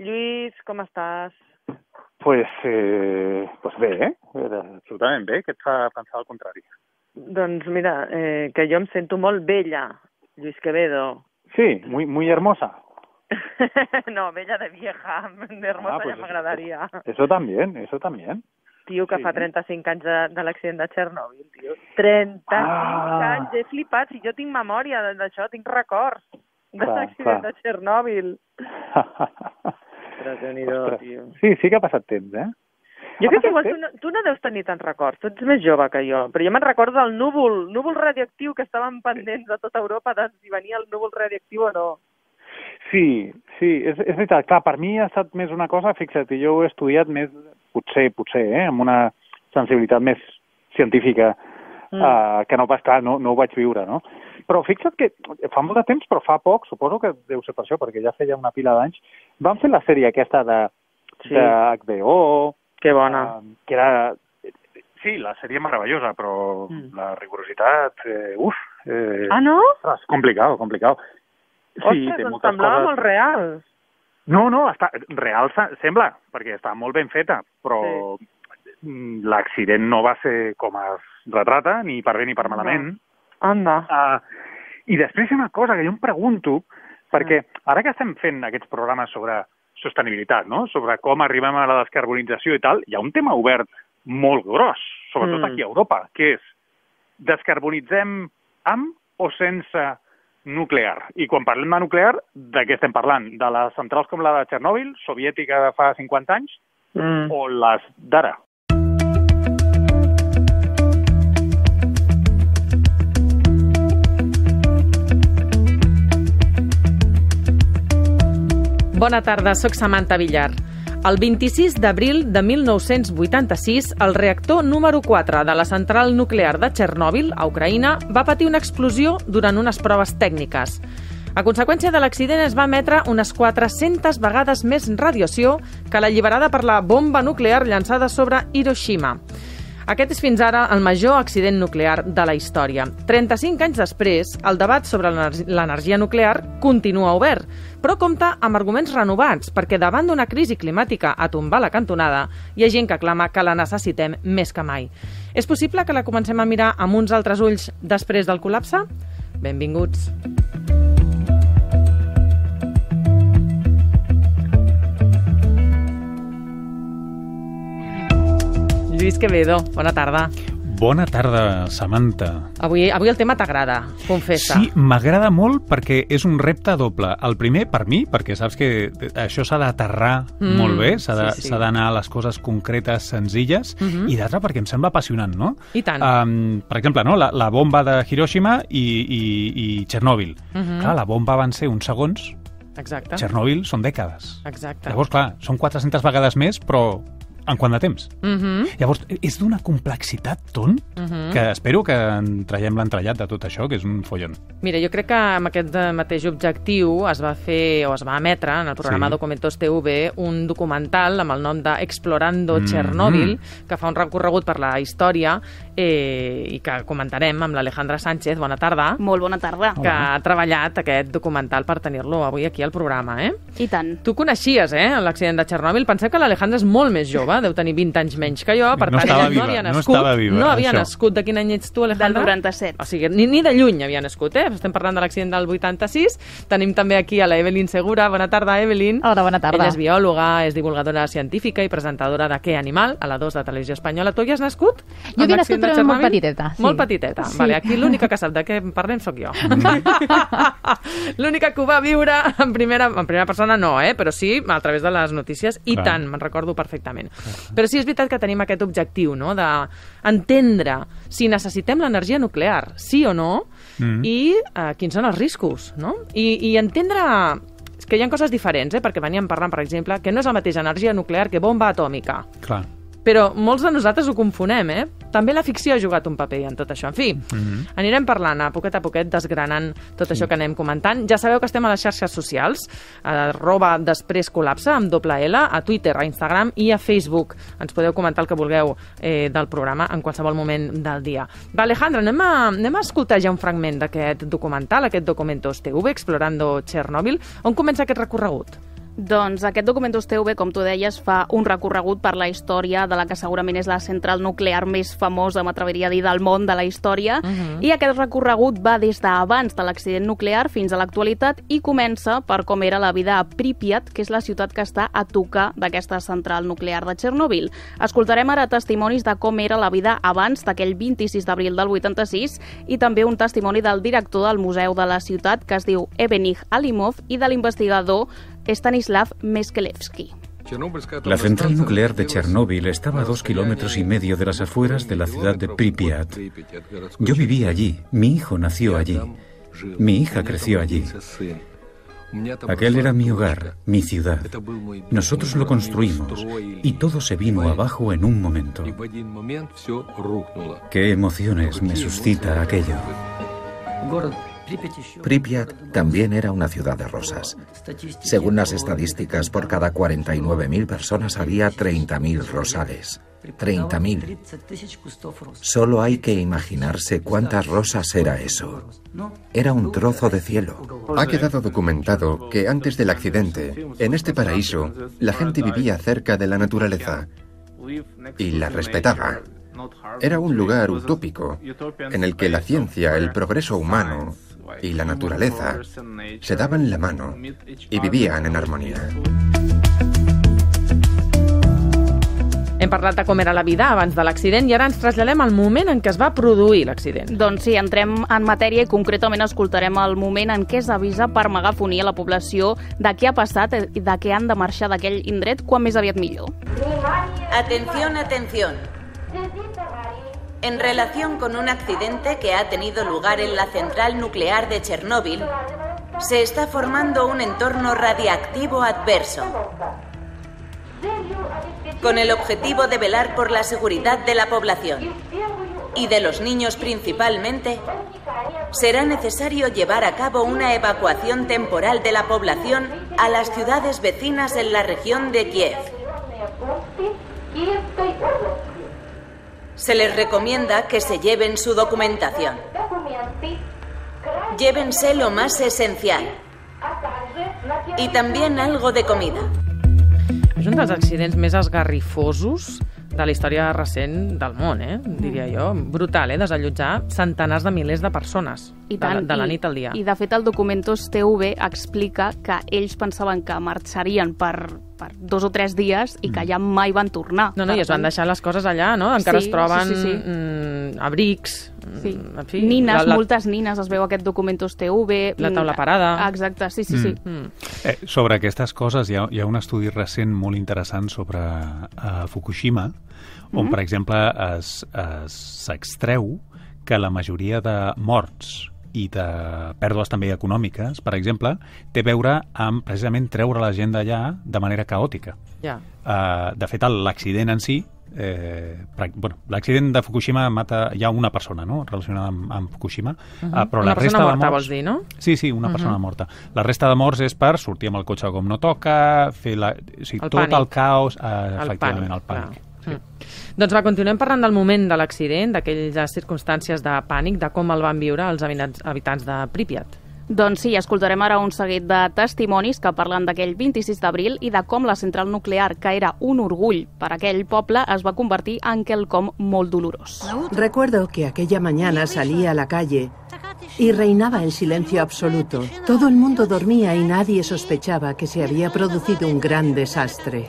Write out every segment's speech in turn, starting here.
Lluís, com estàs? Pues bé, absolutament bé. Què et fa pensar el contrari? Doncs mira, que jo em sento molt vella, Lluís Quevedo. Sí, muy hermosa. No, bella de vieja, de hermosa pues ja m'agradaria. Eso también. Tio, que fa 35 anys de l'accident de Txernòbil, tio. 35 anys, he flipat. Si jo tinc memòria d'això, tinc records de l'accident de Txernòbil. Però Déu-n'hi-do, tio. Sí que ha passat temps, eh? Jo crec que igual tu no deus tenir tants records, tu ets més jove que jo, però jo me'n recordo del núvol radioactiu que estàvem pendents de tota Europa de si venia el núvol radioactiu o no. Sí, és veritat. Clar, per mi ha estat més una cosa, fixa't, jo ho he estudiat més, potser, amb una sensibilitat més científica, que no pas, clar, no ho vaig viure, no? Però fixa't que fa molt de temps, però fa poc, suposo que deu ser per això, perquè ja feia una pila d'anys, van fer la sèrie aquesta de HBO... Que bona. Que era... Sí, la sèrie meravellosa, però la rigorositat... Ah, no? És complicat. Ostres, doncs semblava molt real. No, real sembla, perquè està molt ben feta, però l'accident no va ser com es retrata, ni per bé ni per malament. Anda. I després hi ha una cosa que jo em pregunto, perquè ara que estem fent aquests programes sobre sostenibilitat, no? Sobre com arribem a la descarbonització i tal, hi ha un tema obert molt gros, sobretot aquí a Europa, que és descarbonitzem amb o sense nuclear. I quan parlem de nuclear, de què estem parlant? De les centrals com la de Txernòbil, soviètica de fa 50 anys, o les d'ara? Bona tarda, soc Samantha Villar. El 26 d'abril de 1986, el reactor número 4 de la central nuclear de Txernòbil, a Ucraïna, va patir una explosió durant unes proves tècniques. A conseqüència de l'accident es va emetre unes 400 vegades més radiació que l'alliberada per la bomba nuclear llançada sobre Hiroshima. Aquest és fins ara el major accident nuclear de la història. 35 anys després, el debat sobre l'energia nuclear continua obert, però compta amb arguments renovats, perquè davant d'una crisi climàtica a tombar la cantonada, hi ha gent que clama que la necessitem més que mai. És possible que la comencem a mirar amb uns altres ulls després del col·lapse? Benvinguts. Lluís Quevedo, bona tarda. Bona tarda, Samantha. Avui el tema t'agrada, confessa. Sí, m'agrada molt perquè és un repte doble. El primer, per mi, perquè saps que això s'ha d'aterrar molt bé, s'ha d'anar a les coses concretes, senzilles, i d'altre perquè em sembla apassionant, no? I tant. Per exemple, no? La bomba de Hiroshima i Txernòbil. Clar, la bomba van ser uns segons. Exacte. Txernòbil són dècades. Exacte. Llavors, clar, són 400 vegades més, però en quant de temps? Llavors, és d'una complexitat que espero que en traiem l'entrellat de tot això, que és un follon. Mira, jo crec que amb aquest mateix objectiu es va fer o es va emetre en el programa Documentos TV un documental amb el nom de Explorando Txernòbil, que fa un recorregut per la història i que comentarem amb l'Alejandra Sánchez. Bona tarda. Molt bona tarda. Que ha treballat aquest documental per tenir-lo avui aquí al programa, I tant. Tu coneixies, l'accident de Txernòbil. Pensem que l'Alejandra és molt més jove, deu tenir 20 anys menys que jo, per tant, no havia nascut. No havia nascut. De quin any ets tu, Alejandra? Del 97. O sigui, ni de lluny havia nascut, Estem parlant de l'accident del 86. Tenim també aquí a la Evelyn Segura. Bona tarda, Evelyn. Hola, bona tarda. Ella és biòloga, és divulgadora científica i presentadora de Què Animal, a la 2 de Televisió Espanyola. Tu hi has nascut? Jo havia nascut, però molt petiteta. Molt petiteta. Sí. Vale, aquí l'única que sap de què parlem sóc jo. L'única que ho va viure en primera persona no, però sí a través de les notícies, i tant, me'n recordo perfectament. Però sí, és veritat que tenim aquest objectiu, no?, d'entendre si necessitem l'energia nuclear, sí o no, i quins són els riscos, no? I entendre que hi ha coses diferents, perquè veníem parlant, per exemple, que no és la mateixa energia nuclear que bomba atòmica. Clar. Però molts de nosaltres ho confonem, També la ficció ha jugat un paper en tot això. En fi, anirem parlant a poquet, desgranant tot això que anem comentant. Ja sabeu que estem a les xarxes socials, @després_col·lapse, amb doble L, a Twitter, a Instagram i a Facebook. Ens podeu comentar el que vulgueu del programa en qualsevol moment del dia. Va, Alejandra, anem a escoltar ja un fragment d'aquest documental, aquest Documentos TV, Explorando Txernòbil. On comença aquest recorregut? Doncs aquest Documentos TV, com tu deies, fa un recorregut per la història de la que segurament és la central nuclear més famosa, m'atreviria a dir, del món de la història. I aquest recorregut va des d'abans de l'accident nuclear fins a l'actualitat i comença per com era la vida a Pripyat, que és la ciutat que està a tocar d'aquesta central nuclear de Chernobyl. Escoltarem ara testimonis de com era la vida abans d'aquell 26 d'abril del 86 i també un testimoni del director del museu de la ciutat, que es diu Evenig Alimov, i de l'investigador Stanislav Meskelevsky. La central nuclear de Chernóbil estaba a 2,5 kilómetros de las afueras de la ciudad de Pripyat. Yo vivía allí, mi hijo nació allí, mi hija creció allí. Aquel era mi hogar, mi ciudad. Nosotros lo construimos y todo se vino abajo en un momento. ¿Qué emociones me suscita aquello? Pripyat también era una ciudad de rosas. Según las estadísticas, por cada 49.000 personas había 30.000 rosales. 30.000. Solo hay que imaginarse cuántas rosas era eso. Era un trozo de cielo. Ha quedado documentado que antes del accidente, en este paraíso, la gente vivía cerca de la naturaleza y la respetaba. Era un lugar utópico en el que la ciencia, el progreso humano y la naturaleza se daban la mano y vivían en armonía. Hem parlat de com era la vida abans de l'accident i ara ens traslladem al moment en què es va produir l'accident. Doncs sí, entrem en matèria i concretament escoltarem el moment en què s'avisa per megafonia a la població de què ha passat i de què han de marxar d'aquell indret quan més aviat millor. Atención, atención. En relación con un accidente que ha tenido lugar en la central nuclear de Chernóbil, se está formando un entorno radiactivo adverso. Con el objetivo de velar por la seguridad de la población y de los niños principalmente, será necesario llevar a cabo una evacuación temporal de la población a las ciudades vecinas en la región de Kiev. Se les recomienda que se lleven su documentación. Llévense lo más esencial y también algo de comida. És un dels accidents més esgarrifosos de la història recent del món, diria jo. Brutal, desallotjar centenars de milers de persones de la nit al dia. I, de fet, el Documentos TV explica que ells pensaven que marxarien per 2 o 3 dies i que ja mai van tornar. No, i es van deixar les coses allà, no? Encara es troben abrics. En fi, nines, moltes nines, es veu aquest Documentos TV. La taula parada. Exacte, sí. Sobre aquestes coses hi ha un estudi recent molt interessant sobre Fukushima, on, per exemple, s'extreu que la majoria de morts i de pèrdues també econòmiques, per exemple, té a veure amb precisament treure la gent d'allà de manera caòtica. De fet, l'accident en si, l'accident de Fukushima mata ja una persona, no?, relacionada amb Fukushima, però la resta de morts... Una persona morta, vols dir, no? Sí, una persona morta. La resta de morts és per sortir amb el cotxe com no toca, fer tot el caos, efectivament, el pànic. Doncs continuem parlant del moment de l'accident, d'aquelles circumstàncies de pànic, de com el van viure els habitants de Pripyat. Doncs sí, escoltarem ara un seguit de testimonis que parlen d'aquell 26 d'abril i de com la central nuclear, que era un orgull per a aquell poble, es va convertir en quelcom molt dolorós. Recuerdo que aquella mañana salí a la calle y reinaba el silencio absoluto. Todo el mundo dormía y nadie sospechaba que se había producido un gran desastre.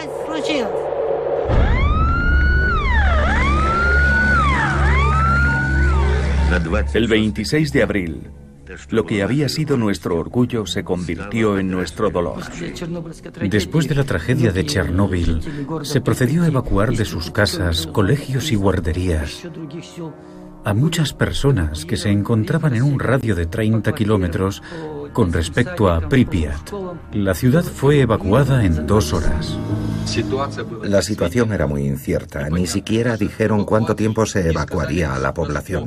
El 26 de abril, lo que había sido nuestro orgullo se convirtió en nuestro dolor. Después de la tragedia de Chernóbil, se procedió a evacuar de sus casas, colegios y guarderías a muchas personas que se encontraban en un radio de 30 kilómetros con respecto a Pripyat. La ciudad fue evacuada en 2 horas. La situación era muy incierta. Ni siquiera dijeron cuánto tiempo se evacuaría a la población.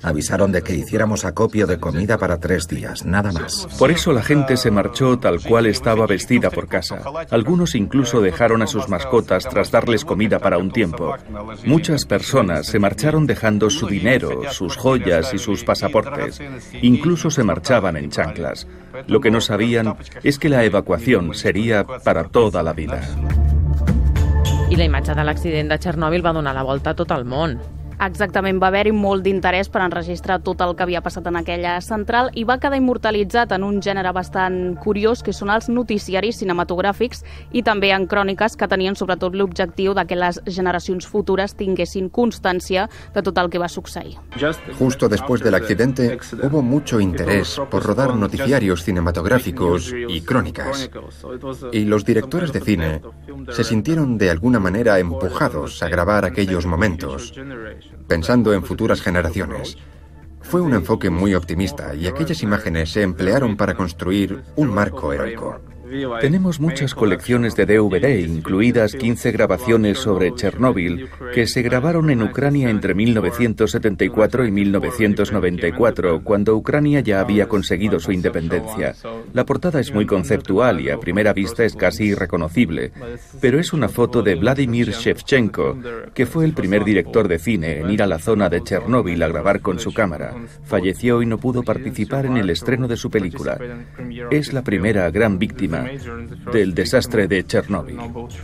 Avisaron de que hiciéramos acopio de comida para 3 días, nada más. Por eso la gente se marchó tal cual estaba vestida por casa. Algunos incluso dejaron a sus mascotas tras darles comida para un tiempo. Muchas personas se marcharon dejando su dinero, sus joyas y sus pasaportes. Incluso se marchaban en chanclas. Lo que no sabían es que la evacuación sería para toda la vida. I la imatge de l'accident de Txernòbil va donar la volta a tot el món. Exactament, va haver-hi molt d'interès per enregistrar tot el que havia passat en aquella central i va quedar immortalitzat en un gènere bastant curiós, que són els noticiaris cinematogràfics i també en cròniques que tenien sobretot l'objectiu de que les generacions futures tinguessin constància de tot el que va succeir. Justo después del accidente hubo mucho interés por rodar noticiarios cinematográficos y crónicas. Y los directores de cine se sintieron de alguna manera empujados a grabar aquellos momentos, pensando en futuras generaciones. Fue un enfoque muy optimista y aquellas imágenes se emplearon para construir un marco heroico. Tenemos muchas colecciones de DVD, incluidas 15 grabaciones sobre Chernóbil, que se grabaron en Ucrania entre 1974 y 1994, cuando Ucrania ya había conseguido su independencia. La portada es muy conceptual y a primera vista es casi irreconocible, pero es una foto de Vladimir Shevchenko, que fue el primer director de cine en ir a la zona de Chernóbil a grabar con su cámara. Falleció y no pudo participar en el estreno de su película. Es la primera gran víctima del desastre de Txernòbil.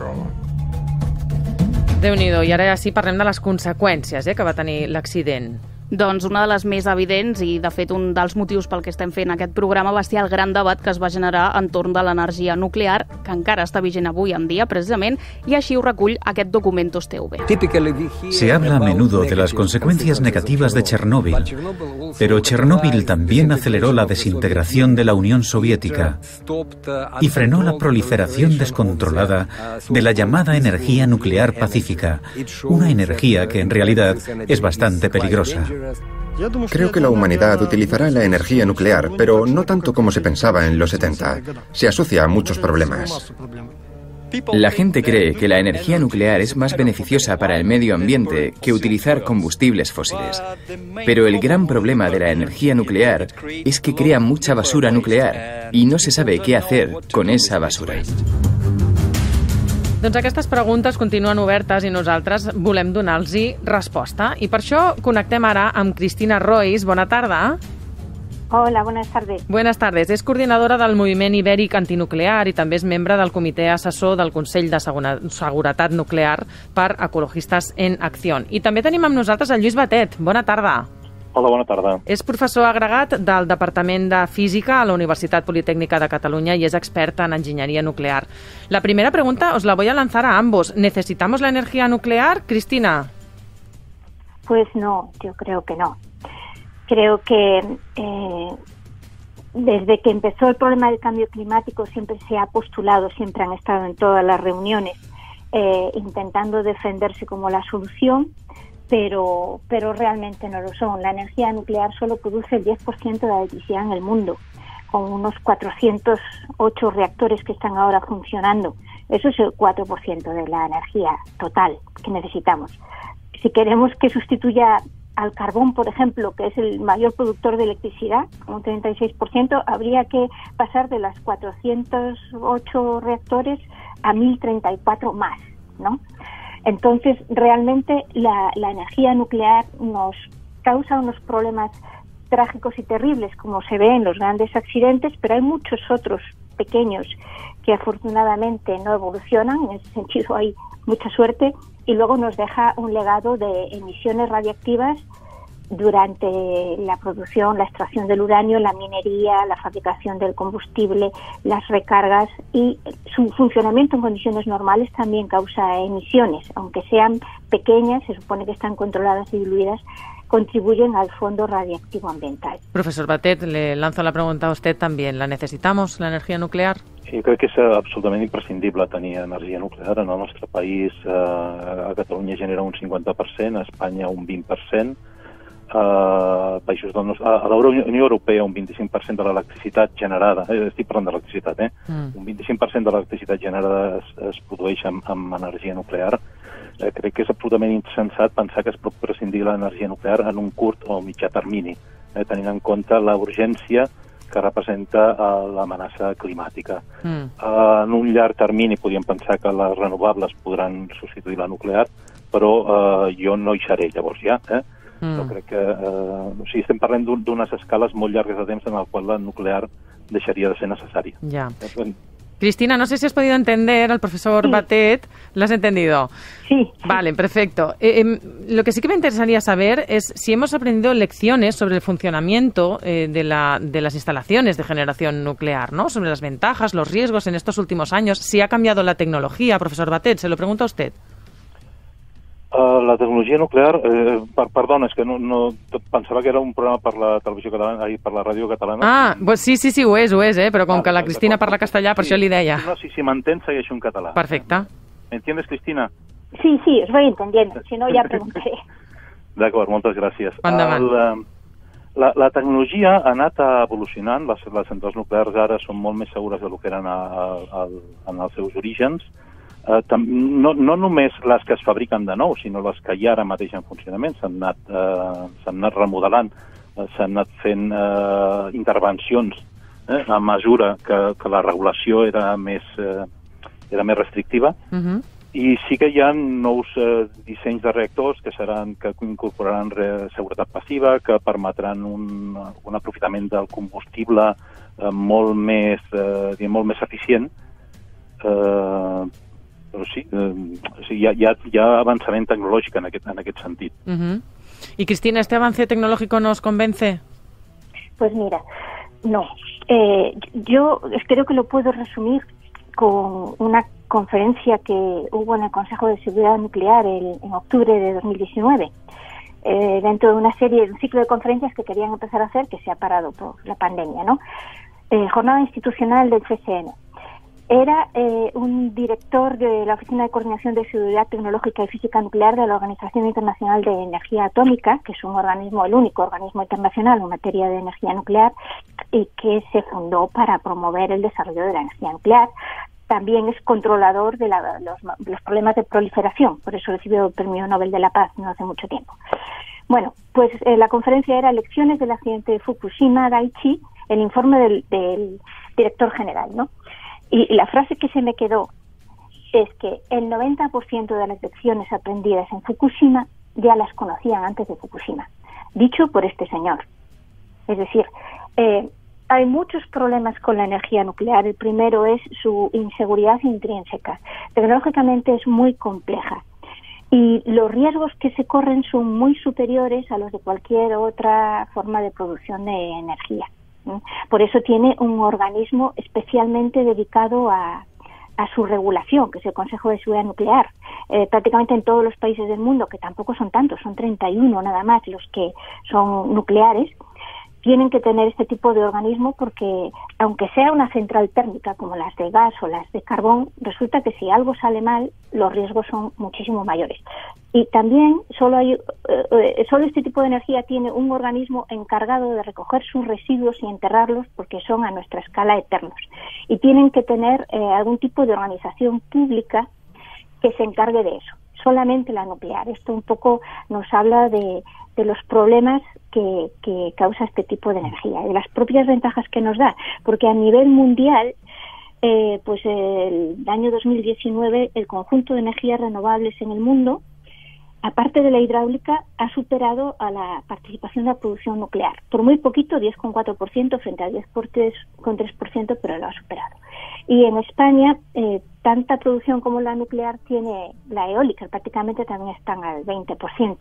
Déu-n'hi-do, i ara ja sí parlem de les conseqüències que va tenir l'accident. Doncs una de les més evidents i, de fet, un dels motius pel que estem fent aquest programa va ser el gran debat que es va generar entorn de l'energia nuclear, que encara està vigent avui en dia, precisament, i així ho recull aquest Documentos TV. Se habla a menudo de las consecuencias negativas de Chernóbil, pero Chernóbil también aceleró la desintegración de la Unión Soviética y frenó la proliferación descontrolada de la llamada energía nuclear pacífica, una energía que en realidad es bastante peligrosa. Creo que la humanidad utilizará la energía nuclear, pero no tanto como se pensaba en los 70. Se asocia a muchos problemas. La gente cree que la energía nuclear es más beneficiosa para el medio ambiente que utilizar combustibles fósiles. Pero el gran problema de la energía nuclear es que crea mucha basura nuclear y no se sabe qué hacer con esa basura. Doncs aquestes preguntes continuen obertes i nosaltres volem donar-los-hi resposta. I per això connectem ara amb Cristina Rois. Bona tarda. Hola, buenas tardes. Buenas tardes. És coordinadora del Moviment Ibèric Antinuclear i també és membre del comitè assessor del Consell de Seguretat Nuclear per Ecologistes en Acció. I també tenim amb nosaltres el Lluís Batet. Bona tarda. Hola, bona tarda. És professor agregat del Departament de Física a la Universitat Politécnica de Cataluña y es experta en ingeniería nuclear. La primera pregunta os la voy a lanzar a ambos. ¿Necesitamos la energía nuclear, Cristina? Pues no, yo creo que no. Creo que desde que empezó el problema del cambio climático siempre se ha postulado, siempre han estado en todas las reuniones intentando defenderse como la solución, pero realmente no lo son. La energía nuclear solo produce el 10% de la electricidad en el mundo, con unos 408 reactores que están ahora funcionando. Eso es el 4% de la energía total que necesitamos. Si queremos que sustituya al carbón, por ejemplo, que es el mayor productor de electricidad, un 36%, habría que pasar de las 408 reactores a 1034 más, ¿no? Entonces, realmente la energía nuclear nos causa unos problemas trágicos y terribles, como se ve en los grandes accidentes, pero hay muchos otros pequeños que afortunadamente no evolucionan. En ese sentido hay mucha suerte, y luego nos deja un legado de emisiones radiactivas durante la producción, la extracción del uranio, la minería, la fabricación del combustible, las recargas, y su funcionamiento en condiciones normales también causa emisiones, aunque sean pequeñas, se supone que están controladas y diluidas, contribuyen al fondo radiactivo ambiental. Profesor Batet, le lanzo la pregunta a usted también. ¿La necesitamos, la energia nuclear? Jo crec que és absolutament imprescindible tenir energia nuclear. En el nostre país, a Catalunya genera un 50%, a Espanya un 20%, països del nostre, a la Unió Europea un 25% de l'electricitat generada, estic parlant d'electricitat, un 25% de l'electricitat generada es produeix amb energia nuclear. crec que és absolutament insensat pensar que es pot prescindir de l'energia nuclear en un curt o mitjà termini, tenint en compte la urgència que representa l'amenaça climàtica. En un llarg termini podríem pensar que les renovables podran substituir la nuclear, però jo no hi seré llavors ja. Jo crec que estem parlant d'unes escales molt llargues de temps en el qual la nuclear deixaría de ser necesaria. Ya. Cristina, no sé si has podido entender al profesor Batet. ¿Lo has entendido? Sí. Vale, perfecto. Lo que sí que me interesaría saber es si hemos aprendido lecciones sobre el funcionamiento de las instalaciones de generación nuclear, ¿no? Sobre las ventajas, los riesgos en estos últimos años. Si ha cambiado la tecnología, profesor Batet, se lo pregunto a usted. La tecnologia nuclear, perdona, és que no pensava que era un programa per la televisió catalana, per la ràdio catalana. Ah, pues sí, ho és, però com que la Cristina parla castellà, per això li deia. No, si m'entens, segueixo en català. Perfecte. ¿Entiendes, Cristina? Sí, os voy entendiendo, si no ya preguntaré. D'acord, moltes gràcies. Endavant. La tecnologia ha anat evolucionant, les centrals nuclears ara són molt més segures del que eren en els seus orígens. No només les que es fabriquen de nou, sinó les que hi ha ara mateix en funcionament. S'han anat remodelant, s'han anat fent intervencions a mesura que la regulació era més restrictiva. I sí que hi ha nous dissenys de reactors que incorporaran seguretat passiva, que permetran un aprofitament del combustible molt més eficient. Però sí, hi ha avançament tecnològic en aquest sentit. ¿Y Cristina, este avance tecnológico nos convence? Pues mira, no. Yo creo que lo puedo resumir con una conferencia que hubo en el Consejo de Seguridad Nuclear en octubre de 2019, dentro de una serie, un ciclo de conferencias que querían empezar a hacer, que se ha parado por la pandemia, ¿no? Jornada institucional del CSN. Era un director de la Oficina de Coordinación de Seguridad Tecnológica y Física Nuclear de la Organización Internacional de Energía Atómica, que es un organismo, el único organismo internacional en materia de energía nuclear, y que se fundó para promover el desarrollo de la energía nuclear. También es controlador de los problemas de proliferación, por eso recibió el Premio Nobel de la Paz no hace mucho tiempo. Bueno, pues la conferencia era Lecciones del accidente de Fukushima Daiichi, el informe del director general, ¿no? Y la frase que se me quedó es que el 90% de las lecciones aprendidas en Fukushima ya las conocían antes de Fukushima, dicho por este señor. Es decir, hay muchos problemas con la energía nuclear. El primero es su inseguridad intrínseca. Tecnológicamente es muy compleja y los riesgos que se corren son muy superiores a los de cualquier otra forma de producción de energía. Por eso tiene un organismo especialmente dedicado a su regulación, que es el Consejo de Seguridad Nuclear. Prácticamente en todos los países del mundo, que tampoco son tantos, son 31 nada más los que son nucleares, tienen que tener este tipo de organismo porque, aunque sea una central térmica como las de gas o las de carbón, resulta que si algo sale mal, los riesgos son muchísimo mayores. Y también solo este tipo de energía tiene un organismo encargado de recoger sus residuos y enterrarlos porque son a nuestra escala eternos. Y tienen que tener algún tipo de organización pública que se encargue de eso. Solamente la nuclear. Esto un poco nos habla de los problemas que causa este tipo de energía y de las propias ventajas que nos da, porque a nivel mundial, pues el año 2019 el conjunto de energías renovables en el mundo, aparte de la hidráulica, ha superado a la participación de la producción nuclear. Por muy poquito, 10,4% frente al 10,3%, pero lo ha superado. Y en España, tanta producción como la nuclear tiene la eólica, prácticamente también están al 20%.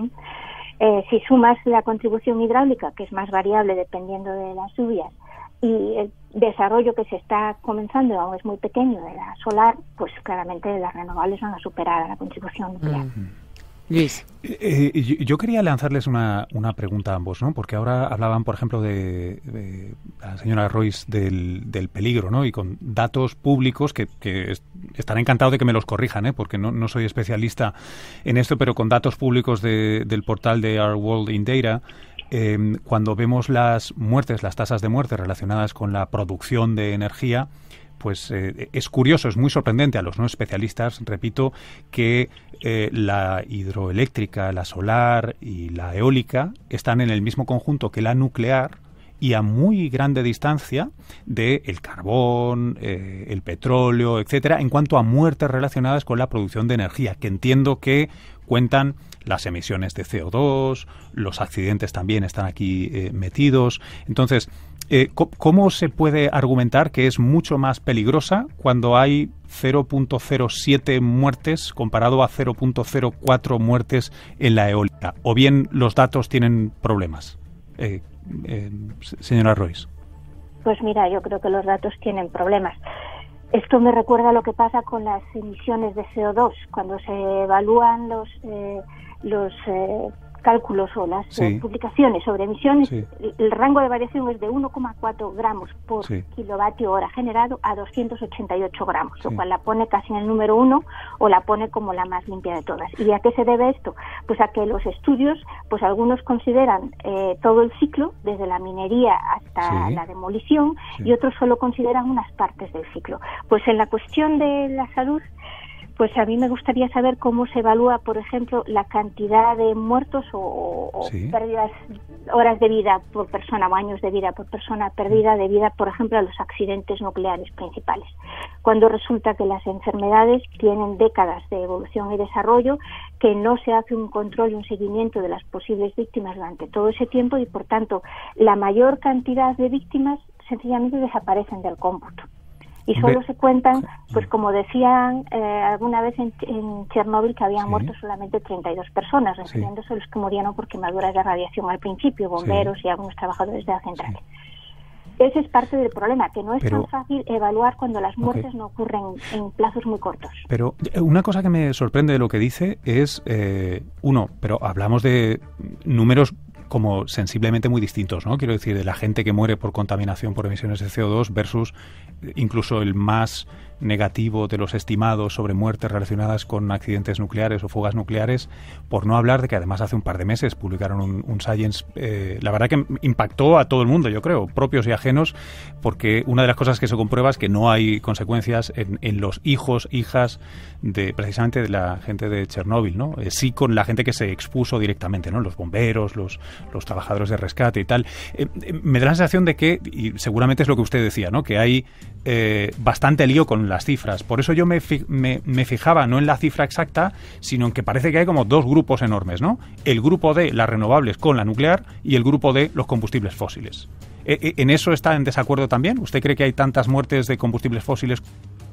Si sumas la contribución hidráulica, que es más variable dependiendo de las lluvias, y el desarrollo que se está comenzando, aún es muy pequeño, de la solar, pues claramente las renovables van a superar a la contribución nuclear. Luis. Yo quería lanzarles una pregunta a ambos, ¿no? Porque ahora hablaban, por ejemplo, de la señora Royce del peligro, ¿no? Y con datos públicos que estaré encantado de que me los corrijan, ¿eh? Porque no soy especialista en esto, pero con datos públicos del portal de Our World in Data, cuando vemos las tasas de muerte relacionadas con la producción de energía, es curioso, es muy sorprendente a los no especialistas, repito, que la hidroeléctrica, la solar y la eólica están en el mismo conjunto que la nuclear y a muy grande distancia del carbón, el petróleo, etcétera, en cuanto a muertes relacionadas con la producción de energía, que entiendo que cuentan las emisiones de CO2, los accidentes también están aquí metidos. Entonces, ¿cómo se puede argumentar que es mucho más peligrosa cuando hay 0.07 muertes comparado a 0.04 muertes en la eólica? ¿O bien los datos tienen problemas? Señora Royce. Pues mira, yo creo que los datos tienen problemas. Esto me recuerda a lo que pasa con las emisiones de CO2. Cuando se evalúan los cálculos o las publicaciones sobre emisiones, el rango de variación es de 1,4 gramos por kilovatio hora generado a 288 gramos, lo cual la pone casi en el número 1 o la pone como la más limpia de todas. ¿Y a qué se debe esto? Pues a que los estudios, pues algunos consideran todo el ciclo, desde la minería hasta la demolición, y otros solo consideran unas partes del ciclo. Pues en la cuestión de la salud, pues a mí me gustaría saber cómo se evalúa, por ejemplo, la cantidad de muertos o pérdidas, horas de vida por persona o años de vida por persona perdida debido, por ejemplo, a los accidentes nucleares principales. Cuando resulta que las enfermedades tienen décadas de evolución y desarrollo, que no se hace un control y un seguimiento de las posibles víctimas durante todo ese tiempo y, por tanto, la mayor cantidad de víctimas sencillamente desaparecen del cómputo. Y solo se cuentan, pues como decían alguna vez en Chernóbil, que habían muerto solamente 32 personas, refiriéndose a los que murieron por quemaduras de radiación al principio, bomberos y algunos trabajadores de la central. Ese es parte del problema, que no es tan fácil evaluar cuando las muertes no ocurren en plazos muy cortos. Pero una cosa que me sorprende de lo que dice es, pero hablamos de números como sensiblemente muy distintos, ¿no? Quiero decir, de la gente que muere por contaminación por emisiones de CO2 versus incluso el más negativo de los estimados sobre muertes relacionadas con accidentes nucleares o fugas nucleares, por no hablar de que además hace un par de meses publicaron un Science, la verdad que impactó a todo el mundo, yo creo, propios y ajenos, porque una de las cosas que se comprueba es que no hay consecuencias en los hijas de precisamente de la gente de Chernóbil, ¿no? Sí con la gente que se expuso directamente, ¿no? Los bomberos, los trabajadores de rescate y tal. Me da la sensación de que, y seguramente es lo que usted decía, ¿no? Que hay bastante lío con las cifras. Por eso yo me fijaba no en la cifra exacta, sino en que parece que hay como dos grupos enormes, ¿no? El grupo de las renovables con la nuclear y el grupo de los combustibles fósiles. ¿En eso está en desacuerdo también? ¿Usted cree que hay tantas muertes de combustibles fósiles?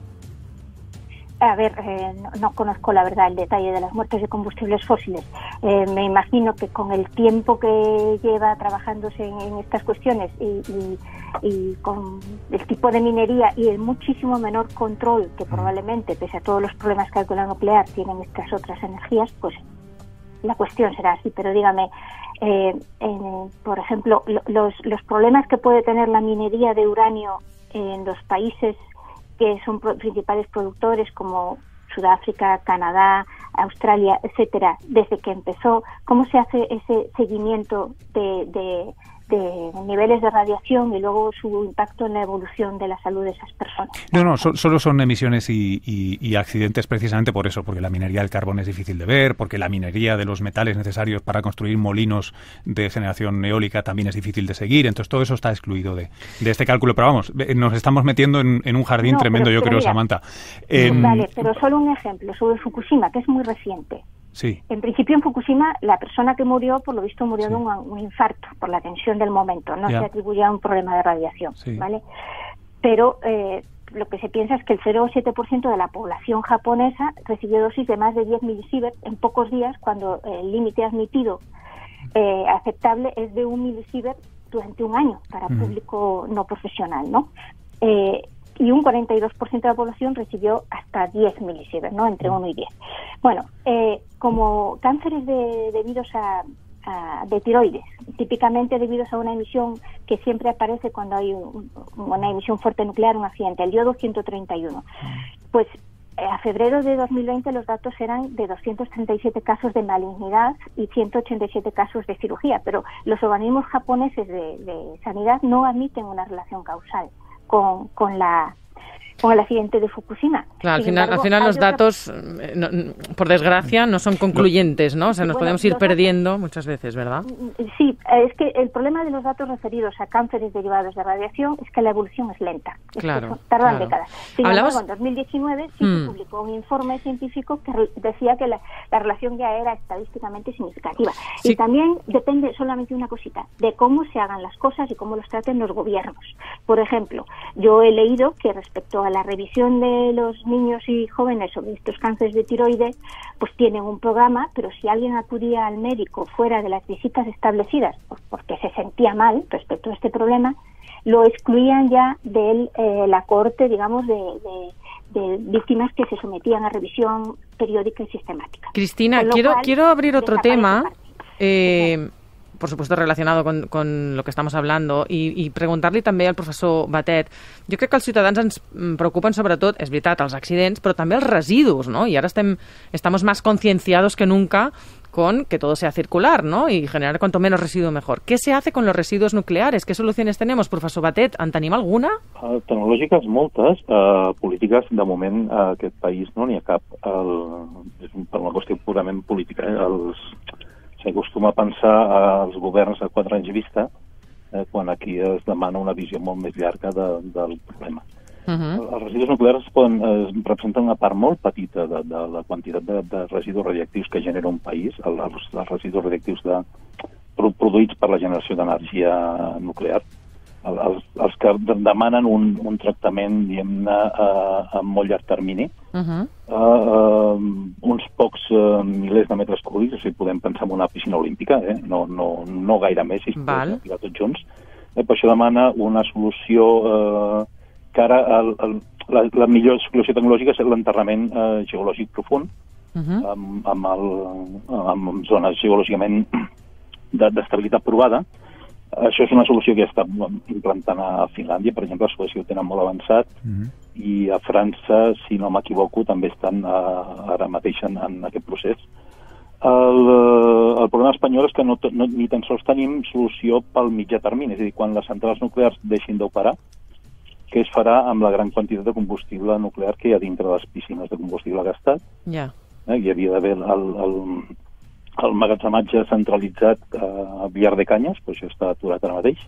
A ver, no conozco la verdad el detalle de las muertes de combustibles fósiles. Me imagino que con el tiempo que lleva trabajándose en estas cuestiones y con el tipo de minería y el muchísimo menor control que probablemente, pese a todos los problemas que hay con la nuclear, tienen estas otras energías, pues la cuestión será así. Pero dígame, por ejemplo, los problemas que puede tener la minería de uranio en los países que son principales productores como Sudáfrica, Canadá, Australia, etcétera, desde que empezó, ¿cómo se hace ese seguimiento de niveles de radiación y luego su impacto en la evolución de la salud de esas personas? No, solo son emisiones y accidentes precisamente por eso, porque la minería del carbón es difícil de ver, porque la minería de los metales necesarios para construir molinos de generación eólica también es difícil de seguir, entonces todo eso está excluido de este cálculo, pero vamos, nos estamos metiendo en un jardín tremendo, yo creo, mira, Samantha. Vale, pero solo un ejemplo sobre Fukushima, que es muy reciente. Sí. En principio, en Fukushima, la persona que murió, por lo visto, murió de un infarto por la tensión del momento. No se atribuye a un problema de radiación, ¿vale? Pero lo que se piensa es que el 0,7% de la población japonesa recibió dosis de más de 10 milisievert en pocos días, cuando el límite admitido aceptable es de 1 milisievert durante un año para público no profesional, ¿no? Y un 42% de la población recibió hasta 10 milisievert, ¿no? Entre 1 y 10. Bueno, como cánceres debidos de tiroides, típicamente debidos a una emisión que siempre aparece cuando hay una emisión fuerte nuclear, un accidente, el yodo 131. Pues a febrero de 2020 los datos eran de 237 casos de malignidad y 187 casos de cirugía, pero los organismos japoneses de sanidad no admiten una relación causal con con el accidente de Fukushima. Claro, al final los datos, por desgracia, no son concluyentes, ¿no? O sea, nos podemos ir perdiendo muchas veces, ¿verdad? Sí, es que el problema de los datos referidos a cánceres derivados de radiación es que la evolución es lenta. Claro. Tardan décadas. Sin embargo, en 2019 sí se publicó un informe científico que decía que la relación ya era estadísticamente significativa. Sí. Y también depende solamente de una cosita, de cómo se hagan las cosas y cómo los traten los gobiernos. Por ejemplo, yo he leído que respecto a la revisión de los niños y jóvenes sobre estos cánceres de tiroides, pues tienen un programa, pero si alguien acudía al médico fuera de las visitas establecidas, pues porque se sentía mal respecto a este problema, lo excluían ya de la cohorte, digamos, de víctimas que se sometían a revisión periódica y sistemática. Cristina, quiero abrir otro tema. Por supuesto relacionado con lo que estamos hablando, i preguntar-li també al professor Batet. Jo crec que els ciutadans ens preocupen sobretot, és veritat, els accidents, però també els residus, ¿no? Y ahora estamos más concienciados que nunca con que todo sea circular, ¿no? Y generar cuanto menos residuo mejor. ¿Qué se hace con los residuos nucleares? ¿Qué soluciones tenemos, professor Batet? En tenim alguna? Tecnològiques moltes, polítiques, de moment, a aquest país no n'hi ha cap. És per una qüestió purament política. S'acostuma a pensar als governs a 4 anys vista, quan aquí es demana una visió molt més llarga del problema. Els residus nuclears representen una part molt petita de la quantitat de residus radioactius que genera un país, els residus radioactius produïts per la generació d'energia nuclear. Els que demanen un tractament, diguem-ne, a molt llarg termini, uns pocs milers de metres cúbics, o sigui, podem pensar en una piscina olímpica, no gaire més, si es poden tirar tots junts. Per això demana una solució que ara la millor solució tecnològica és l'enterrament geològic profund, amb zones geològicament d'estabilitat provada. Això és una solució que ja està implantant a Finlàndia, per exemple, a Suècia ho tenen molt avançat, i a França, si no m'equivoco, també estan ara mateix en aquest procés. El problema espanyol és que ni tan sols tenim solució pel mitjà termini, és a dir, quan les centrals nuclears deixin d'operar, què es farà amb la gran quantitat de combustible nuclear que hi ha dintre de les piscines de combustible gastat? Hi havia d'haver el magatzematge centralitzat a Villar de Canyes, però això està aturat ara mateix.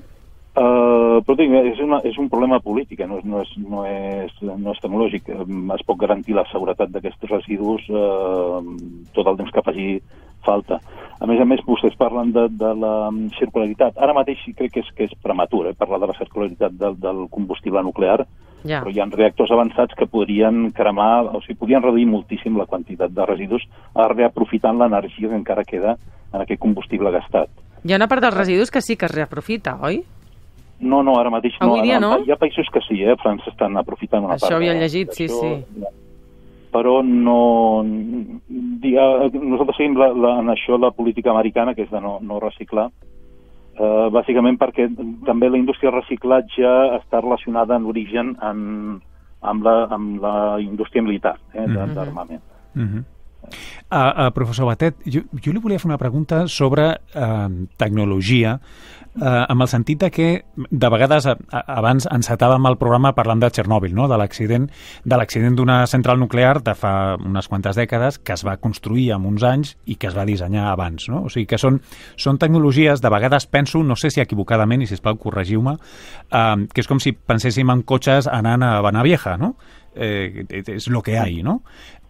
Però és un problema polític, no és tecnològic. Es pot garantir la seguretat d'aquests residus tot el temps que faci falta. A més, vostès parlen de la circularitat. Ara mateix crec que és prematur parlar de la circularitat del combustible nuclear, però hi ha reactors avançats que podrien cremar, o sigui, podrien reduir moltíssim la quantitat de residus reaprofitant l'energia que encara queda en aquest combustible gastat. Hi ha una part dels residus que sí que es reaprofita, oi? No, ara mateix no. Avui dia no? Hi ha països que sí, França estan aprofitant una part. Això havia llegit, sí. Però no... Nosaltres seguim en això la política americana, que és de no reciclar, bàsicament perquè també la indústria de reciclatge està relacionada en l'origen amb la indústria militar, d'armament. Professor Batet, jo li volia fer una pregunta sobre tecnologia, amb el sentit que de vegades abans encetàvem el programa parlant de Txernòbil, no? de l'accident d'una central nuclear de fa unes quantes dècades que es va construir en uns anys i que es va dissenyar abans. No? O sigui que són tecnologies, de vegades penso, no sé si equivocadament, i sisplau corregiu-me, que és com si penséssim en cotxes anant a Benavieja, no? És lo que hay, no?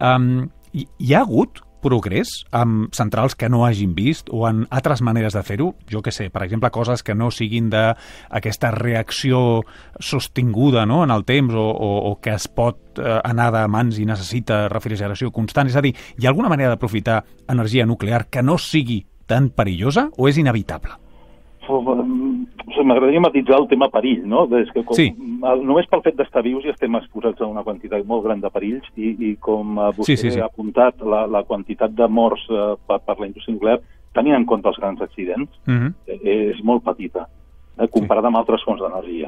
Hi ha hagut progrés amb centrals que no hagin vist o en altres maneres de fer-ho? Jo què sé, per exemple, coses que no siguin d'aquesta reacció sostinguda, no?, en el temps o que es pot anar de mans i necessita refrigeració constant. És a dir, hi ha alguna manera d'aprofitar energia nuclear que no sigui tan perillosa o és inevitable? M'agradaria matitzar el tema perill, no? Només pel fet d'estar vius ja estem exposats a una quantitat molt gran de perills i com vostè ha apuntat, la quantitat de morts per la indústria nuclear, tenint en compte els grans accidents, és molt petita, comparada amb altres fonts d'energia.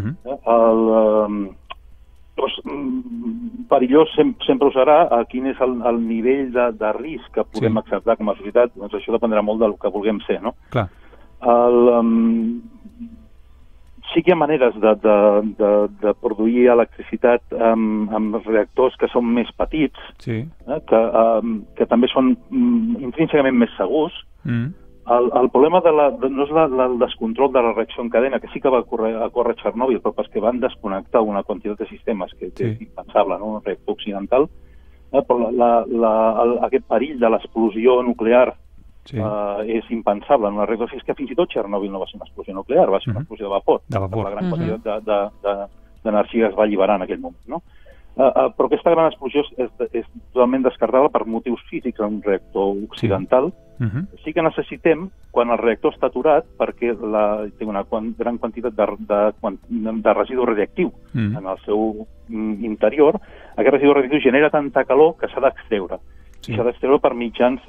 Perillós sempre ho serà quin és el nivell de risc que podem acceptar com a societat. Doncs això dependrà molt del que vulguem ser, no? Clar. sí que hi ha maneres de produir electricitat amb reactors que són més petits, que també són intrínsecament més segurs. El problema no és el descontrol de la reacció en cadena, que sí que va ocórrer a Txernòbil, però perquè van desconnectar una quantitat de sistemes que és impensable, no? Un reactor occidental. Però aquest perill de l'explosió nuclear és impensable en una reactor. És que fins i tot Txernòbil no va ser una explosió nuclear, va ser una explosió de vapor. La gran quantitat d'energia que es va alliberar en aquell moment, no? Però aquesta gran explosió és totalment descartable per motius físics en un reactor occidental. Sí que necessitem, quan el reactor està aturat, perquè té una gran quantitat de residu radioactiu en el seu interior, aquest residu radioactiu genera tanta calor que s'ha d'extreure. S'ha d'extreure per mitjans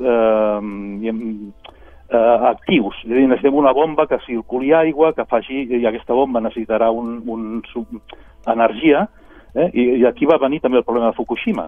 actius. És a dir, necessitem una bomba que circuli aigua, que faci, i aquesta bomba necessitarà energia, i aquí va venir també el problema de Fukushima.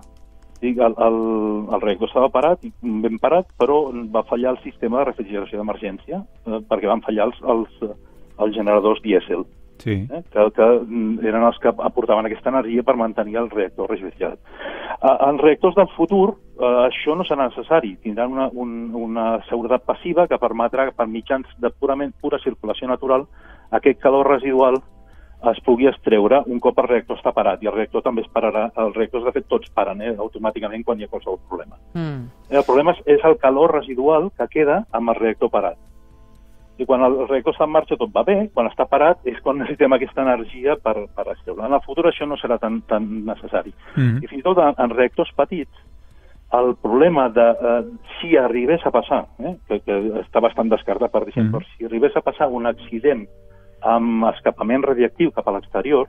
El reactor estava ben parat, però va fallar el sistema de refrigeració d'emergència, perquè van fallar els generadors dièsel, que eren els que aportaven aquesta energia per mantenir el reactor refrigerat. En reactors del futur això no serà necessari. Tindran una seguretat passiva que permetrà, per mitjans de pura circulació natural, aquest calor residual es pugui extreure un cop el reactor està parat, i el reactor també es pararà. Els reactors, de fet, tots paren automàticament quan hi ha qualsevol problema. El problema és el calor residual que queda amb el reactor parat. I quan el reactor està en marxa tot va bé, quan està parat és quan necessitem aquesta energia per extreure. En el futur això no serà tan necessari. I fins i tot en reactors petits, el problema de si arribés a passar, que està bastant descartat per disseny, però si arribés a passar un accident amb escapament radiactiu cap a l'exterior,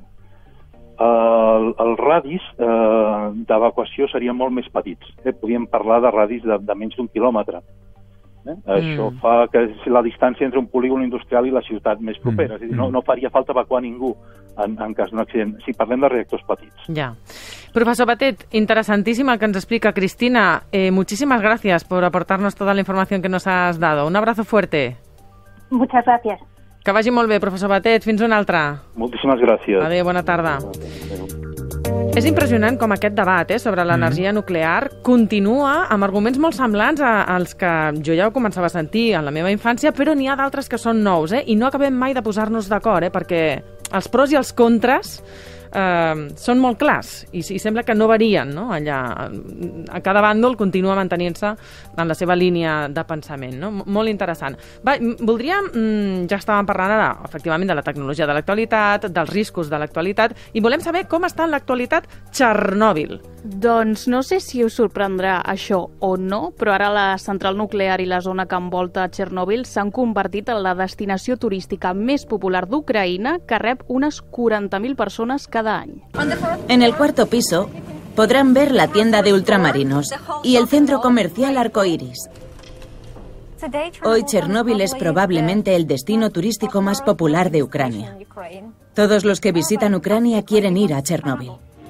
els radis d'evacuació serien molt més petits. Podríem parlar de radis de menys d'1 quilòmetre. Això fa que la distància entre un polígon industrial i la ciutat més propera. És a dir, no faria falta evacuar ningú en cas d'un accident, si parlem de reactors petits. Ya. Profesor Batet, interesantísima que ens explica Cristina. Muchísimas gracias por aportarnos toda la información que nos has dado. Un abrazo fuerte. Muchas gracias. Que vagi molt bé, professor Batet. Fins una altra. Moltíssimes gràcies. Adéu, bona tarda. És impressionant com aquest debat sobre l'energia nuclear continua amb arguments molt semblants als que jo ja ho començava a sentir en la meva infància, però n'hi ha d'altres que són nous, i no acabem mai de posar-nos d'acord, perquè els pros i els contres són molt clars i sembla que no varien, no? Allà, a cada bàndol continua mantenint-se en la seva línia de pensament, no? Molt interessant. Voldríem, ja estàvem parlant ara, efectivament, de la tecnologia de l'actualitat, dels riscos de l'actualitat, i volem saber com està en l'actualitat Txernòbil. Doncs no sé si us sorprendrà això o no, però ara la central nuclear i la zona que envolta Txernòbil s'han convertit en la destinació turística més popular d'Ucraïna, que rep unes 40.000 persones cada año. En el cuarto piso podrán ver la tienda de ultramarinos y el centro comercial Arcoiris. Hoy Txernòbil es probablemente el destino turístico más popular de Ucrania. Todos los que visitan Ucrania quieren ir a Txernòbil.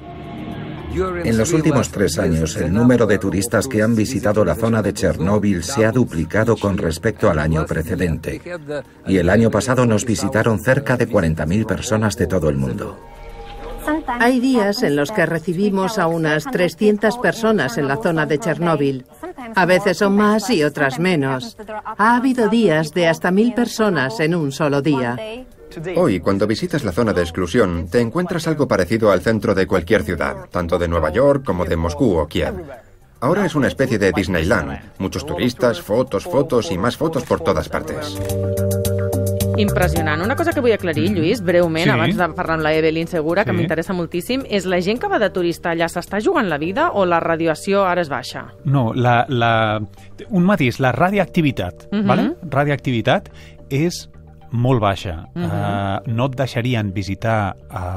En los últimos 3 años, el número de turistas que han visitado la zona de Txernòbil se ha duplicado con respecto al año precedente. Y el año pasado nos visitaron cerca de 40.000 personas de todo el mundo. Hay días en los que recibimos a unas 300 personas en la zona de Txernòbil. A veces son más y otras menos. Ha habido días de hasta 1.000 personas en un solo día. Hoy, cuando visitas la zona de exclusión, te encuentras algo parecido al centro de cualquier ciudad, tanto de Nueva York como de Moscú o Kiev. Ahora es una especie de Disneyland. Muchos turistas, fotos y más fotos por todas partes. Impressionant. Una cosa que vull aclarir, Lluís, breument, abans de parlar amb la Evelyn Segura, que m'interessa moltíssim, és la gent que va de turista allà s'està jugant la vida o la radiació ara és baixa? No, un matís, la radioactivitat, ¿vale? Radioactivitat és molt baixa. No et deixarien visitar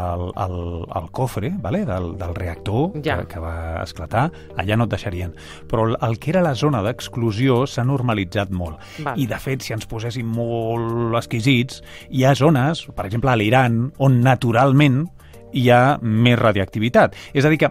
el cofre, ¿vale? del reactor que va esclatar, allà no et deixarien. Però el que era la zona d'exclusió s'ha normalitzat molt. I, de fet, si ens poséssim molt exquisits, hi ha zones, per exemple, a l'Iran, on naturalment hi ha més radioactivitat. És a dir que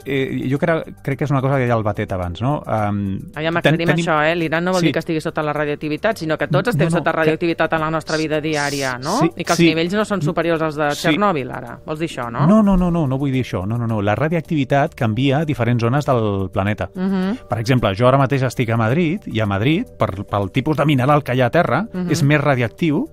jo crec que és una cosa que deia el Batet abans, no? Aviam, aclarim això, l'Iran no vol dir que estigui sota la radioactivitat, sinó que tots estem sota radioactivitat en la nostra vida diària, no? I que els nivells no són superiors als de Txernòbil, ara. Vols dir això, no? No vull dir això. No. La radioactivitat canvia a diferents zones del planeta. Per exemple, jo ara mateix estic a Madrid, i a Madrid, pel tipus de mineral que hi ha a terra, és més radioactiu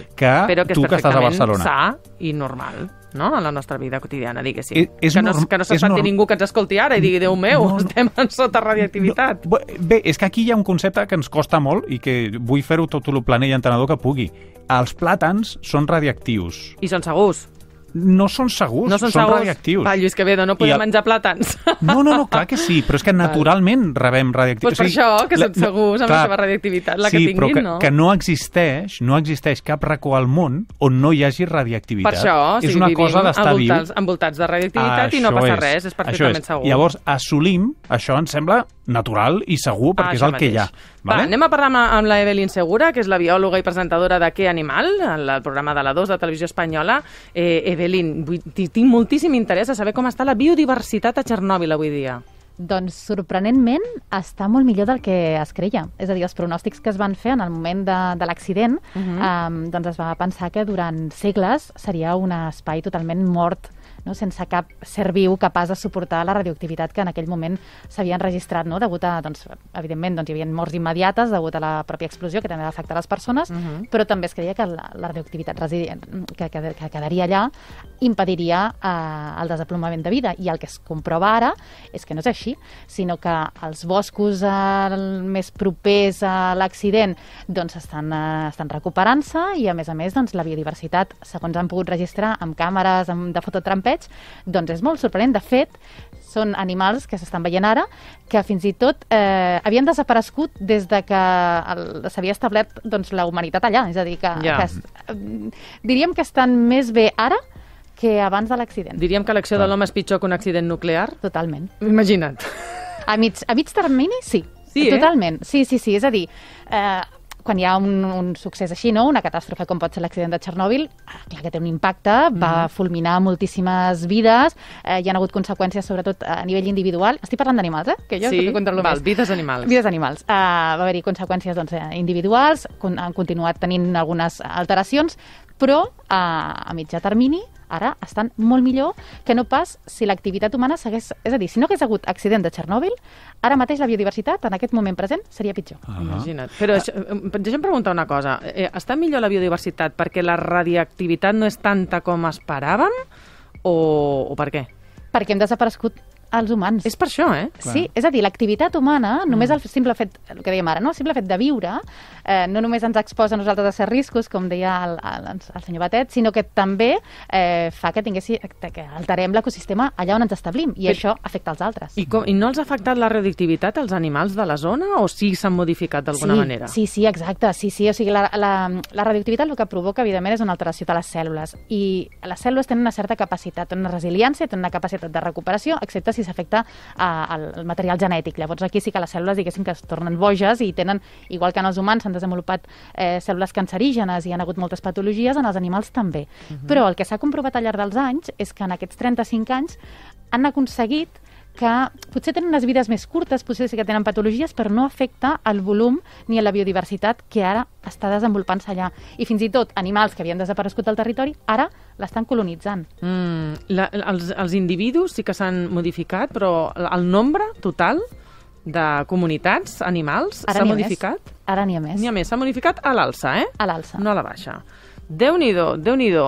que tu que estàs a Barcelona. Sa i normal, no?, en la nostra vida quotidiana, diguéssim. Que no s'espanti ningú que ens escolti ara i digui, Déu meu, estem sota radioactivitat. Bé, és que aquí hi ha un concepte que ens costa molt i que vull fer-ho tot el planell entenedor que pugui. Els plàtans són radioactius. I són segurs. No són segurs, són radioactius. Va, Lluís Quevedo, no podem menjar plàtans. No, clar que sí, però és que naturalment rebem radioactivitat. Doncs per això, que són segurs amb la seva radioactivitat, la que tinguin, no? Sí, però que no existeix cap racó al món on no hi hagi radioactivitat. Per això, és una cosa d'estar viu. Envoltats de radioactivitat i no passa res, és perfectament segur. Llavors, assolim, això ens sembla natural i segur, perquè és el que hi ha. Va, anem a parlar amb la Evelyn Segura, que és la biòloga i presentadora de Què Animal, el programa de la 2 de Televisió Espanyola. Evelyn, tinc moltíssim interès a saber com està la biodiversitat a Txernòbil avui dia. Doncs, sorprenentment, està molt millor del que es creia. És a dir, els pronòstics que es van fer en el moment de l'accident, doncs es va pensar que durant segles seria un espai totalment mort, no? Sense cap ser viu capaç de suportar la radioactivitat que en aquell moment s'havia enregistrat, no? Degut a, doncs, evidentment, hi havia morts immediates degut a la pròpia explosió, que també va afectar les persones, però també es creia que la radioactivitat que quedaria allà impediria el desenvolupament de vida. I el que es comprova ara és que no és així, sinó que els boscos més propers a l'accident doncs estan recuperant-se i, a més, doncs, la biodiversitat, segons han pogut registrar amb càmeres de fototrampeig, doncs és molt sorprenent. De fet, són animals que s'estan veient ara que fins i tot havien desaparegut des de que s'havia establert doncs, la humanitat allà. És a dir, que diríem que estan més bé ara que abans de l'accident. Diríem que l'acció de l'home és pitjor que un accident nuclear? Totalment. Imagina't. A mig termini, sí. Sí, totalment. Sí. És a dir, quan hi ha un succés així, no? Una catàstrofe com pot ser l'accident de Txernòbil, clar que té un impacte, va fulminar moltíssimes vides, hi ha hagut conseqüències sobretot a nivell individual. Estic parlant d'animals, que jo sí, vides animals. Vides animals. Va haver-hi conseqüències doncs, individuals, han continuat tenint algunes alteracions, però a mitjà termini ara estan molt millor que no pas si l'activitat humana s'hagués... És a dir, si no hagués hagut accident de Txernòbil, ara mateix la biodiversitat, en aquest moment present, seria pitjor. Imagina't. Però deixa'm preguntar una cosa. Està millor la biodiversitat perquè la radioactivitat no és tanta com esperàvem o per què? Perquè hem desaparegut els humans. És per això, Sí, és a dir, l'activitat humana, només el simple fet, el que dèiem ara, no? El simple fet de viure, no només ens exposa a nosaltres a ser riscos, com deia el senyor Batet, sinó que també fa que alterem l'ecosistema allà on ens establim, i això afecta els altres. I no els ha afectat la radioactivitat als animals de la zona, o sí s'han modificat d'alguna manera? Sí, exacte. Sí. O sigui, la radioactivitat el que provoca, evidentment, és una alteració de les cèl·lules, i les cèl·lules tenen una certa capacitat, tenen una resiliència, tenen una capacitat de recuperació, excepte si s'afecta al material genètic. Llavors aquí sí que les cèl·lules, diguéssim, que es tornen boges i tenen, igual que en els humans s'han desenvolupat cèl·lules cancerígenes i hi ha hagut moltes patologies, en els animals també. Però el que s'ha comprovat al llarg dels anys és que en aquests 35 anys han aconseguit que potser tenen unes vides més curtes, potser sí que tenen patologies, però no afecta el volum ni la biodiversitat que ara està desenvolupant-se allà. I fins i tot animals que havien desaparegut del territori, ara l'estan colonitzant. Els individus sí que s'han modificat, però el nombre total de comunitats animals s'ha modificat? Ara n'hi ha més. N'hi ha més. S'ha modificat a l'alça, A l'alça. No a la baixa. Déu-n'hi-do.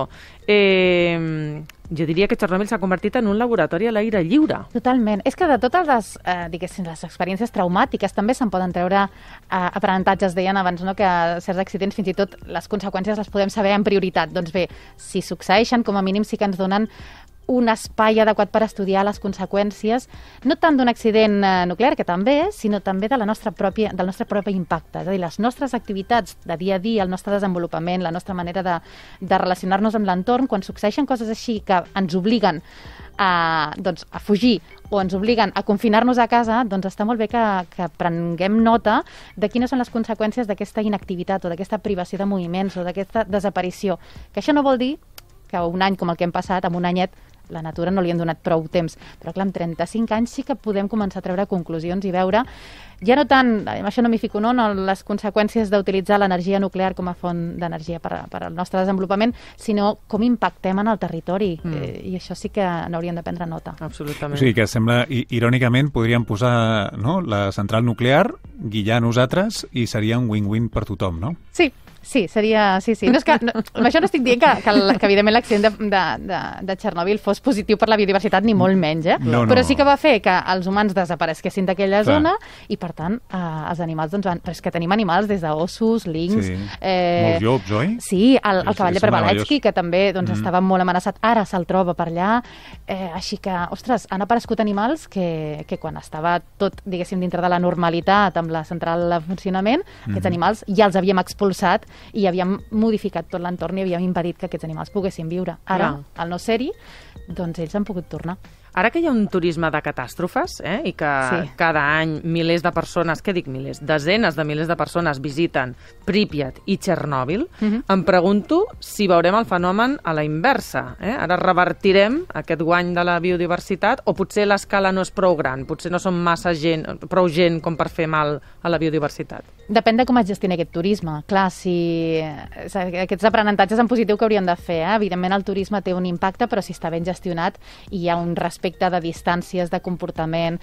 Jo diria que Txernòbil s'ha convertit en un laboratori a l'aire lliure. Totalment. És que de totes les experiències traumàtiques també se'n poden treure aprenentatges. Deien abans, no?, que certs accidents fins i tot les conseqüències les podem saber en prioritat. Doncs bé, si succeeixen, com a mínim sí que ens donen un espai adequat per estudiar les conseqüències, no tant d'un accident nuclear, que també, sinó també del nostre propi impacte. És a dir, les nostres activitats de dia a dia, el nostre desenvolupament, la nostra manera de relacionar-nos amb l'entorn, quan succeeixen coses així que ens obliguen a fugir o ens obliguen a confinar-nos a casa, doncs està molt bé que prenguem nota de quines són les conseqüències d'aquesta inactivitat o d'aquesta privació de moviments o d'aquesta desaparició. Que això no vol dir que un any com el que hem passat, amb un anyet, la natura no li han donat prou temps. Però clar, amb 35 anys sí que podem començar a treure conclusions i veure, ja no tant, amb això no m'hi fico, no les conseqüències d'utilitzar l'energia nuclear com a font d'energia per al nostre desenvolupament, sinó com impactem en el territori. I això sí que n'hauríem de prendre nota. Absolutament. O sigui que sembla, irònicament, podríem posar la central nuclear, guillar nosaltres, i seria un win-win per tothom, no? Sí, seria... Sí. No, és que, amb això no estic dient que evidentment l'accident de Txernòbil fos positiu per la biodiversitat, ni molt menys, No. Però sí que va fer que els humans desaparesquessin d'aquella zona i, per tant, els animals van... Però és que tenim animals des d'ossos, links... Molts llops, oi? Sí, el cavall de Prevaletsky, que també estava molt amenaçat. Ara se'l troba per allà. Així que, ostres, han aparegut animals que quan estava tot, diguéssim, dintre de la normalitat amb la central en funcionament, aquests animals ja els havíem expulsat i havíem modificat tot l'entorn i havíem impedit que aquests animals poguessin viure. Ara, al no ser-hi, doncs ells han pogut tornar. Ara que hi ha un turisme de catàstrofes i que cada any milers de persones, què dic milers, desenes de milers de persones visiten Pripyat i Txernòbil, em pregunto si veurem el fenomen a la inversa. Ara revertirem aquest guany de la biodiversitat o potser l'escala no és prou gran, potser no som prou gent com per fer mal a la biodiversitat. Depèn de com es gestioni aquest turisme. Clar, si aquests aprenentatges en positiu que hauríem de fer, evidentment el turisme té un impacte, però si està ben gestionat i hi ha un respecte de distàncies, de comportament,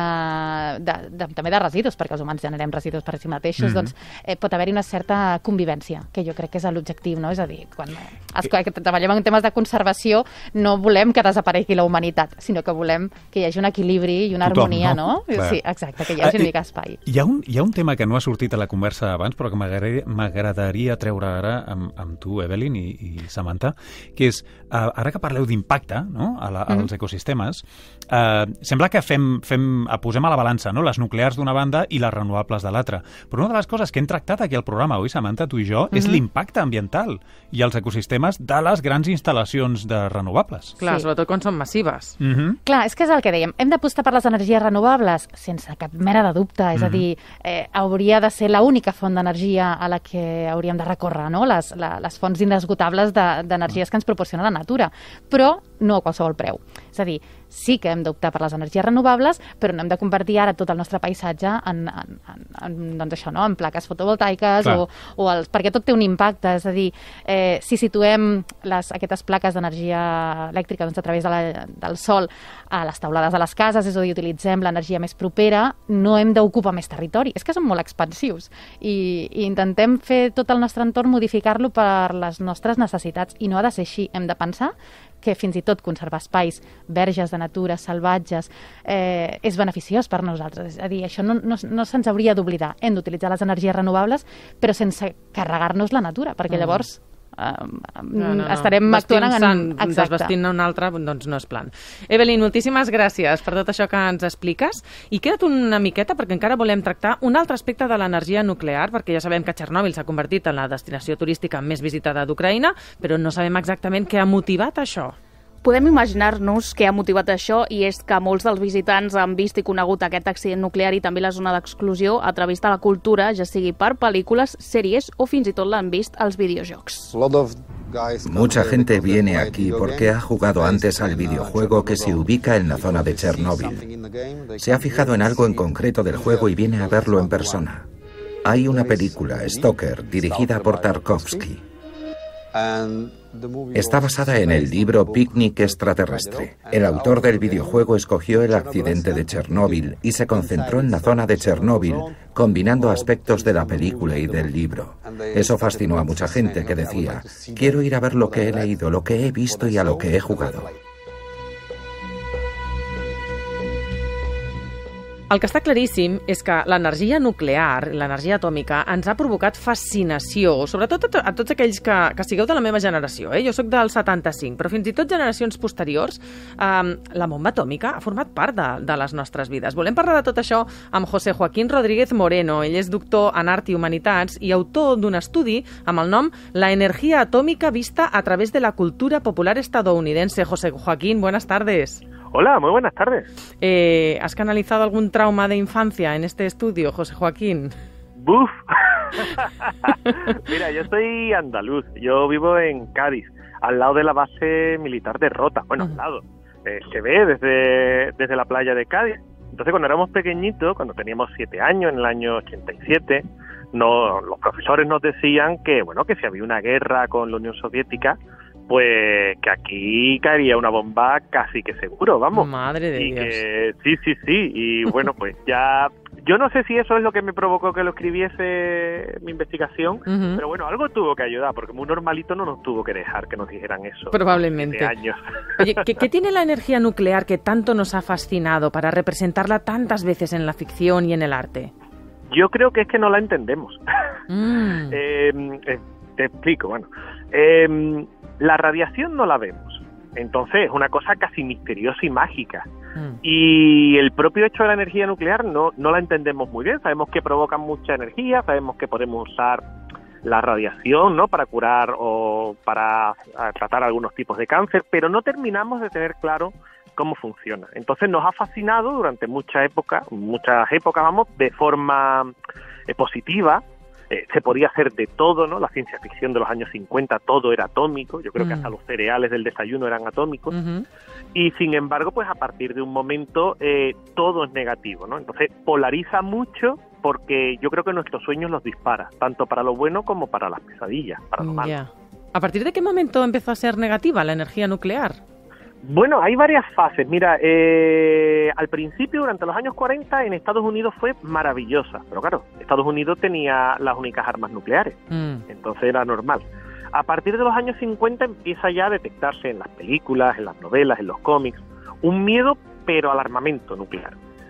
també de residus, perquè els humans generem residus per si mateixos, doncs pot haver-hi una certa convivència, que jo crec que és l'objectiu, no? És a dir, quan treballem en temes de conservació no volem que desaparegui la humanitat, sinó que volem que hi hagi un equilibri i una harmonia, no? Sí, exacte, que hi hagi una mica espai. Hi ha un tema que no ha sortit a la conversa abans, però que m'agradaria treure ara amb tu, Evelyn i Samantha, que és, ara que parleu d'impacte als ecosistemes, sembla que posem a la balança les nuclears d'una banda i les renovables de l'altra. Però una de les coses que hem tractat aquí al programa avui, Samantha, tu i jo, és l'impacte ambiental i els ecosistemes de les grans instal·lacions de renovables. Clar, sobretot quan són massives. Clar, és que és el que dèiem. Hem d'apostar per les energies renovables? Sense cap mena de dubte. És a dir, hauria de ser l'única font d'energia a la que hauríem de recórrer, no? Les fonts inesgotables d'energies que ens proporciona la natura. Però no a qualsevol preu. És a dir, sí que hem d'optar per les energies renovables, però no hem de convertir ara tot el nostre paisatge en plaques fotovoltaiques perquè tot té un impacte. És a dir, si situem aquestes plaques d'energia elèctrica a través del sol a les teulades de les cases, és a dir, utilitzem l'energia més propera, no hem d'ocupar més territori. És que són molt expansius i intentem fer tot el nostre entorn, modificar-lo per les nostres necessitats, i no ha de ser així. Hem de pensar que fins i tot conservar espais verges de natura, salvatges, és beneficiós per nosaltres. És a dir, això no se'ns hauria d'oblidar. Hem d'utilitzar les energies renovables, però sense carregar-nos la natura, perquè llavors estarem actuant desvestint-ne un altre, doncs no és plan. Evelyn, moltíssimes gràcies per tot això que ens expliques, i queda't una miqueta perquè encara volem tractar un altre aspecte de l'energia nuclear, perquè ja sabem que Txernòbil s'ha convertit en la destinació turística més visitada d'Ucraïna, però no sabem exactament què ha motivat això. Podem imaginar-nos què ha motivat això, i és que molts dels visitants han vist i conegut aquest accident nuclear i també la zona d'exclusió a través de la cultura, ja sigui per pel·lícules, sèries o fins i tot l'han vist als videojocs. Mucha gente viene aquí porque ha jugado antes al videojuego que se ubica en la zona de Txernòbil. Se ha fijado en algo en concreto del juego y viene a verlo en persona. Hay una película, Stalker, dirigida por Tarkovsky. Está basada en el libro Picnic extraterrestre. El autor del videojuego escogió el accidente de Txernòbil y se concentró en la zona de Txernòbil, combinando aspectos de la película y del libro. Eso fascinó a mucha gente que decía, quiero ir a ver lo que he leído, lo que he visto y a lo que he jugado. El que està claríssim és que l'energia nuclear, l'energia atòmica, ens ha provocat fascinació, sobretot a tots aquells que sigueu de la meva generació. Jo soc del 75, però fins i tot generacions posteriors, la bomba atòmica ha format part de les nostres vides. Volem parlar de tot això amb José Joaquín Rodríguez Moreno. Ell és doctor en Art i Humanitats i autor d'un estudi amb el nom La energía atómica vista a través de la cultura popular estadounidense. José Joaquín, buenas tardes. Hola, muy buenas tardes. ¿Has canalizado algún trauma de infancia en este estudio, José Joaquín? ¡Buf! Mira, yo soy andaluz, yo vivo en Cádiz, al lado de la base militar de Rota. Bueno, al lado. se ve desde la playa de Cádiz. Entonces, cuando éramos pequeñitos, cuando teníamos 7 años, en el año 87, los profesores nos decían que, bueno, que si había una guerra con la Unión Soviética, pues que aquí caería una bomba casi que seguro, vamos. Madre de Dios. Sí, y bueno, pues ya... Yo no sé si eso es lo que me provocó que lo escribiese mi investigación, pero bueno, algo tuvo que ayudar, porque muy normalito no nos tuvo que dejar que nos dijeran eso. Probablemente. Años. Oye, ¿qué tiene la energía nuclear que tanto nos ha fascinado para representarla tantas veces en la ficción y en el arte? Yo creo que es que no la entendemos. Te explico, bueno. La radiación no la vemos, entonces es una cosa casi misteriosa y mágica. Y el propio hecho de la energía nuclear no la entendemos muy bien. Sabemos que provoca mucha energía, sabemos que podemos usar la radiación, ¿no?, para curar o para tratar algunos tipos de cáncer, pero no terminamos de tener claro cómo funciona. Entonces nos ha fascinado durante muchas épocas, vamos, de forma positiva. Se podía hacer de todo, ¿no? La ciencia ficción de los años 50, todo era atómico. Yo creo que hasta los cereales del desayuno eran atómicos. Y sin embargo, pues a partir de un momento todo es negativo, ¿no? Entonces polariza mucho, porque yo creo que nuestros sueños los dispara, tanto para lo bueno como para las pesadillas, para lo malo. Yeah. ¿A partir de qué momento empezó a ser negativa la energía nuclear? Bueno, hay varias fases. Mira, al principio, durante los años 40, en Estados Unidos fue maravillosa. Pero claro, Estados Unidos tenía las únicas armas nucleares. Entonces era normal. A partir de los años 50 empieza ya a detectarse en las películas, en las novelas, en los cómics, un miedo, pero al armamento nuclear.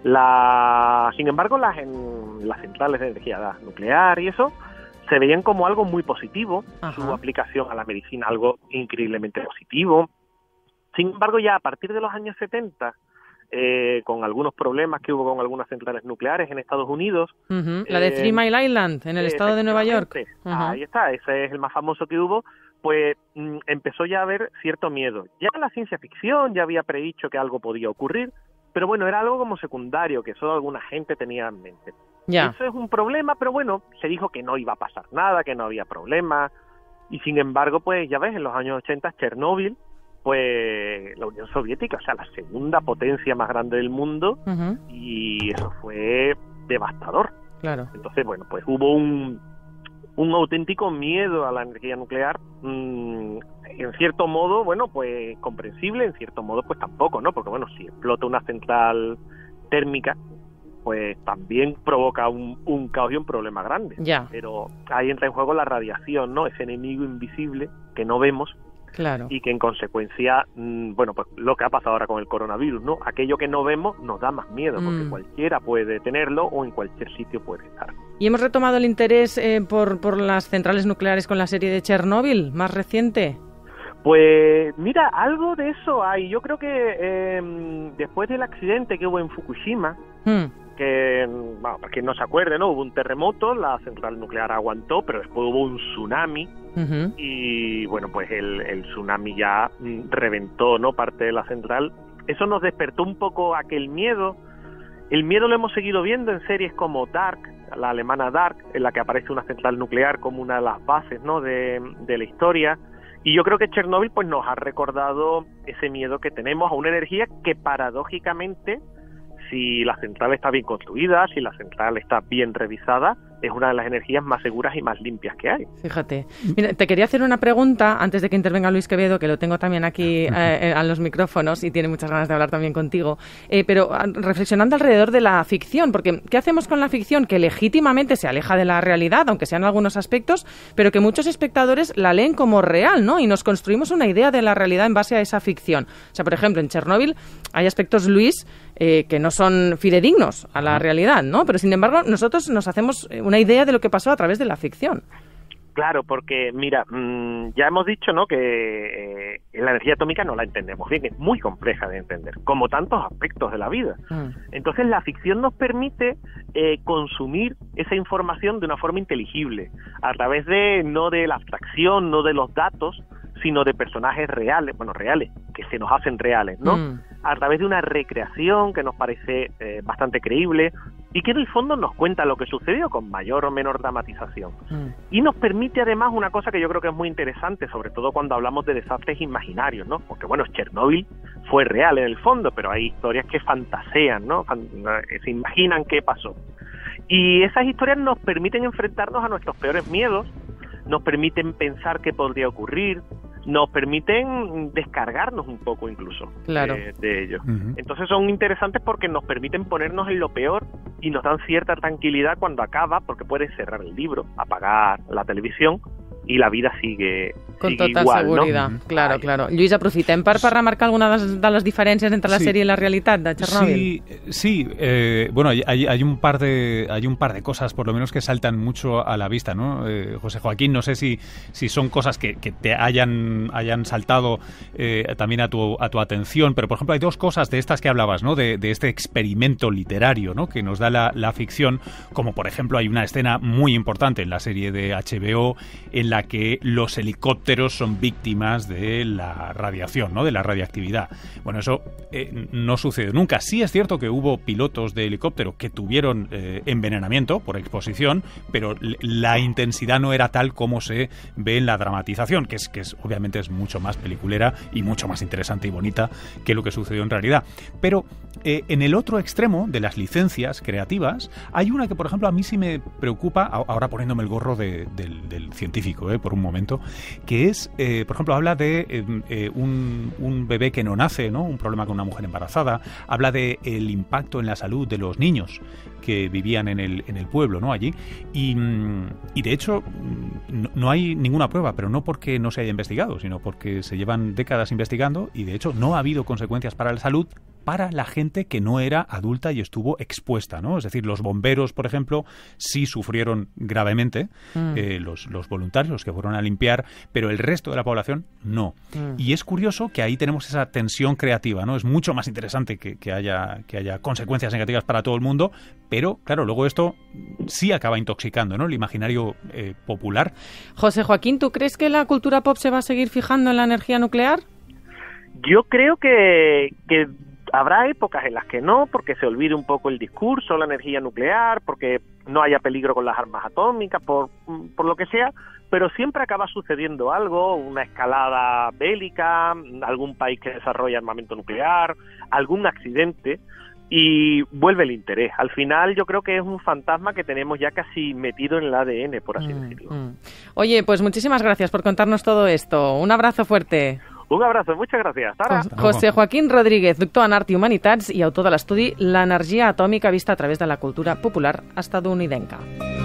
Sin embargo, las centrales de energía nuclear y eso se veían como algo muy positivo. Su aplicación a la medicina, algo increíblemente positivo. Sin embargo, ya a partir de los años 70, con algunos problemas que hubo con algunas centrales nucleares en Estados Unidos... La de Three Mile Island, en el estado de Nueva York. Ahí está, ese es el más famoso que hubo. Pues empezó ya a haber cierto miedo. Ya la ciencia ficción ya había predicho que algo podía ocurrir, pero bueno, era algo como secundario, que solo alguna gente tenía en mente. Eso es un problema, pero bueno, se dijo que no iba a pasar nada, que no había problema. Y sin embargo, pues ya ves, en los años 80, Chernóbil, pues la Unión Soviética, o sea, la segunda potencia más grande del mundo, y eso fue devastador. Claro. Entonces, bueno, pues hubo un auténtico miedo a la energía nuclear, en cierto modo, bueno, pues comprensible, en cierto modo, pues tampoco, ¿no? Porque, bueno, si explota una central térmica, pues también provoca un caos y un problema grande. Pero ahí entra en juego la radiación, ¿no? Ese enemigo invisible que no vemos. Claro. Y que en consecuencia, bueno, pues lo que ha pasado ahora con el coronavirus, ¿no? Aquello que no vemos nos da más miedo, porque cualquiera puede tenerlo o en cualquier sitio puede estar. ¿Y hemos retomado el interés por las centrales nucleares con la serie de Chernóbil, más reciente? Pues mira, algo de eso hay. Yo creo que después del accidente que hubo en Fukushima, que, bueno, para quien no se acuerde, ¿no?, hubo un terremoto, la central nuclear aguantó, pero después hubo un tsunami. Y bueno, pues el tsunami ya reventó, ¿no?, parte de la central. Eso nos despertó un poco aquel miedo. El miedo lo hemos seguido viendo en series como Dark, la alemana Dark, en la que aparece una central nuclear como una de las bases, ¿no?, de la historia. Y yo creo que Chernóbil pues nos ha recordado ese miedo que tenemos a una energía que paradójicamente, si la central está bien construida, si la central está bien revisada, es una de las energías más seguras y más limpias que hay. Fíjate. Mira, te quería hacer una pregunta antes de que intervenga Luis Quevedo, que lo tengo también aquí a los micrófonos y tiene muchas ganas de hablar también contigo. Pero reflexionando alrededor de la ficción, porque ¿qué hacemos con la ficción que legítimamente se aleja de la realidad, aunque sean algunos aspectos, pero que muchos espectadores la leen como real, ¿no? Y nos construimos una idea de la realidad en base a esa ficción. O sea, por ejemplo, en Chernóbil hay aspectos, Luis, que no son fidedignos a la realidad, ¿no? Pero sin embargo, nosotros nos hacemos una idea de lo que pasó a través de la ficción. Claro, porque mira, ya hemos dicho, ¿no?, que la energía atómica no la entendemos bien, es muy compleja de entender, como tantos aspectos de la vida. Entonces la ficción nos permite consumir esa información de una forma inteligible, a través de, no de la abstracción, no de los datos, sino de personajes reales, que se nos hacen reales, ¿no? A través de una recreación que nos parece bastante creíble, y que en el fondo nos cuenta lo que sucedió con mayor o menor dramatización. Y nos permite además una cosa que yo creo que es muy interesante, sobre todo cuando hablamos de desastres imaginarios, ¿no? Porque bueno, Chernóbil fue real en el fondo, pero hay historias que fantasean, ¿no? Se imaginan qué pasó. Y esas historias nos permiten enfrentarnos a nuestros peores miedos, nos permiten pensar qué podría ocurrir, nos permiten descargarnos un poco incluso de ellos. Entonces son interesantes porque nos permiten ponernos en lo peor y nos dan cierta tranquilidad cuando acaba, porque puedes cerrar el libro, apagar la televisión y la vida sigue total igual, seguridad, ¿no? Claro. Lluís, aprofitem per remarcar alguna de les diferències entre la sèrie i la realitat de Chernóbil. Sí. Bueno, hay un par de cosas, por lo menos, que saltan mucho a la vista, ¿no? José Joaquín, no sé si son cosas que te hayan saltado también a tu atención, pero, por ejemplo, hay dos cosas de estas que hablabas, ¿no? De este experimento literario, ¿no? Que nos da la ficción, como, por ejemplo, hay una escena muy importante en la serie de HBO en la que los helicópteros son víctimas de la radiación, ¿no? De la radiactividad. Bueno, eso no sucede nunca. Sí es cierto que hubo pilotos de helicóptero que tuvieron envenenamiento por exposición, pero la intensidad no era tal como se ve en la dramatización, que obviamente es mucho más peliculera y mucho más interesante y bonita que lo que sucedió en realidad. Pero en el otro extremo de las licencias creativas hay una que, por ejemplo, a mí sí me preocupa, ahora poniéndome el gorro del científico, por un momento, que es, por ejemplo, habla de un bebé que no nace, ¿no? Un problema con una mujer embarazada, habla de el impacto en la salud de los niños que vivían en el pueblo, ¿no? Allí, y de hecho no hay ninguna prueba, pero no porque no se haya investigado, sino porque se llevan décadas investigando y de hecho no ha habido consecuencias para la salud para la gente que no era adulta y estuvo expuesta, ¿no? Es decir, los bomberos, por ejemplo, sí sufrieron gravemente, los voluntarios que fueron a limpiar, pero el resto de la población no. Y es curioso que ahí tenemos esa tensión creativa, ¿no? Es mucho más interesante que haya consecuencias negativas para todo el mundo, pero, claro, luego esto sí acaba intoxicando, ¿no? El imaginario popular. José Joaquín, ¿tú crees que la cultura pop se va a seguir fijando en la energía nuclear? Yo creo que habrá épocas en las que no, porque se olvide un poco el discurso, la energía nuclear, porque no haya peligro con las armas atómicas, por lo que sea, pero siempre acaba sucediendo algo, una escalada bélica, algún país que desarrolla armamento nuclear, algún accidente, y vuelve el interés. Al final yo creo que es un fantasma que tenemos ya casi metido en el ADN, por así decirlo. Oye, pues muchísimas gracias por contarnos todo esto. Un abrazo fuerte. Un abrazo, muchas gràcies. Ara. José Joaquín Rodríguez, doctor en Art i Humanitats i autor de l'estudi L'energia atòmica vista a través de la cultura popular estatunidenca.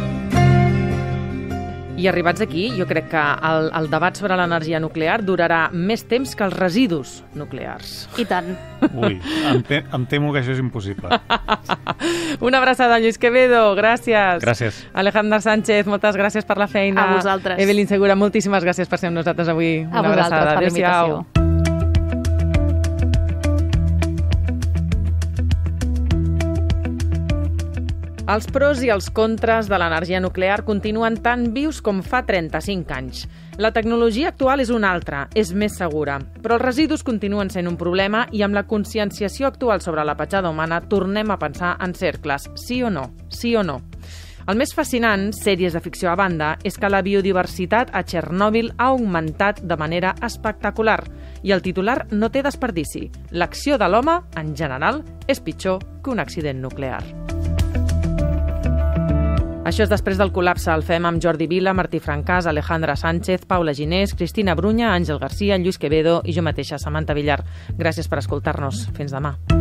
I arribats aquí, jo crec que el debat sobre l'energia nuclear durarà més temps que els residus nuclears. I tant. Ui, em temo que això és impossible. Una abraçada, Lluís Quevedo, gràcies. Gràcies. Alejandra Sánchez, moltes gràcies per la feina. A vosaltres. Evelyn Segura, moltíssimes gràcies per ser amb nosaltres avui. Una abraçada. Per l'invitació. Els pros i els contres de l'energia nuclear continuen tan vius com fa 35 anys. La tecnologia actual és una altra, és més segura, però els residus continuen sent un problema i amb la conscienciació actual sobre la petjada humana tornem a pensar en cercles, sí o no, sí o no. El més fascinant, sèries de ficció a banda, és que la biodiversitat a Chernòbil ha augmentat de manera espectacular i el titular no té desperdici. L'acció de l'home, en general, és pitjor que un accident nuclear. Això és després del col·lapse. El fem amb Jordi Vila, Martí Francàs, Alejandra Sánchez, Paula Ginés, Cristina Brunya, Àngel Garcia, Lluís Quevedo i jo mateixa, Samantha Villar. Gràcies per escoltar-nos. Fins demà.